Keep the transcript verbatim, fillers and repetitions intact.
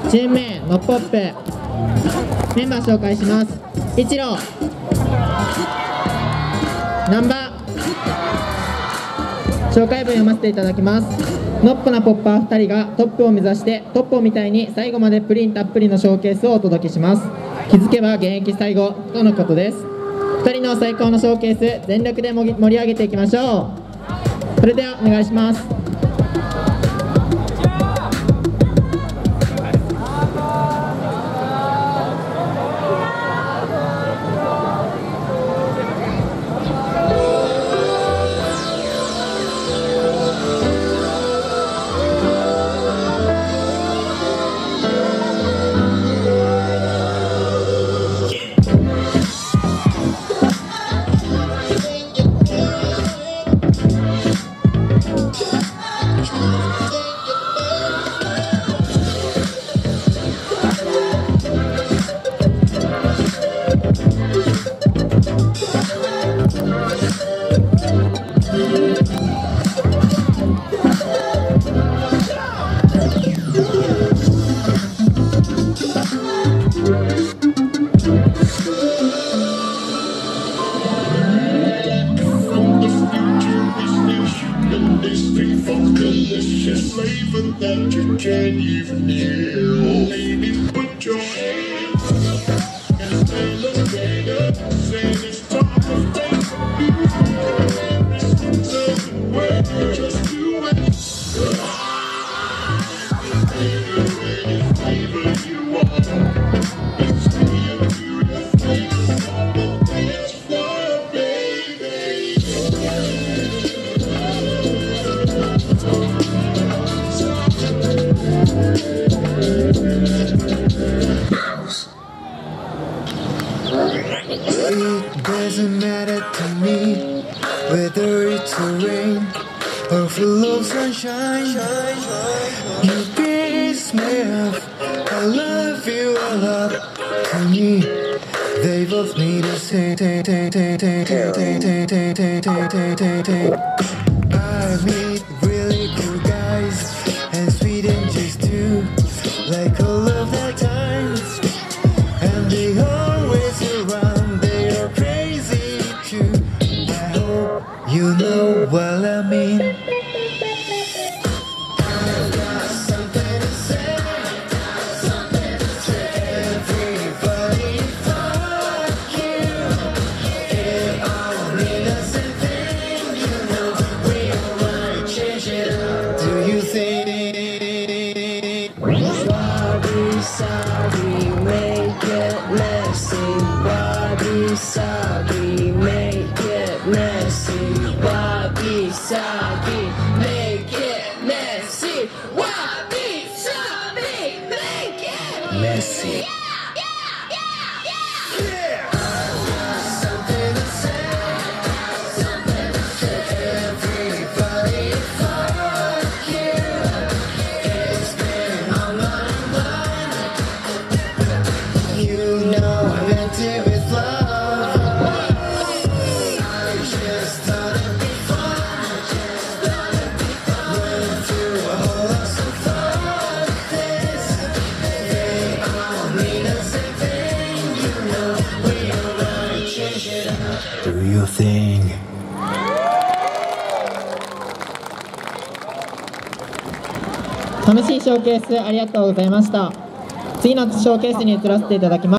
チーム名のっぽっぷ。メンバー紹介します。一郎、難波。紹介文読ませていただきます。ノッポなポッパーふたりがトップを目指してトッポみたいに最後までプリンたっぷりのショーケースをお届けします。気づけば現役最後とのことです。ふたりの最高のショーケース全力で盛り上げていきましょう。それではお願いします。 Flavor that you can't even hear. Baby, put your hands up and celebrate us. Say it's time to take a way. Just do it. Any flavor you want. It's you do the thing on the dance floor, baby. It doesn't matter to me whether it's a rain or full of sunshine. You piss me off, I love you a lot. To me, they both need a say. I meet really cool guys and sweet angels too, like all of the times, and they always around. They are crazy too. I hope you know what I mean. I've got something to say. Everybody, fuck you. It all means the same thing. You know we all wanna change it up. Do you think? Wabi sabi, make it messy. Wabi sabi, make it messy. Wabi sabi, make it messy. Wabi sabi, make it messy. Something to say. Everybody, fuck you. It's been on my mind. You know I'm empty with love. I just thought it'd be fun. Went through a whole lot of fuck this. They all mean the same thing. You know we all wanna change it up. Do your thing. 楽しいショーケースありがとうございました。次のショーケースに移らせていただきます。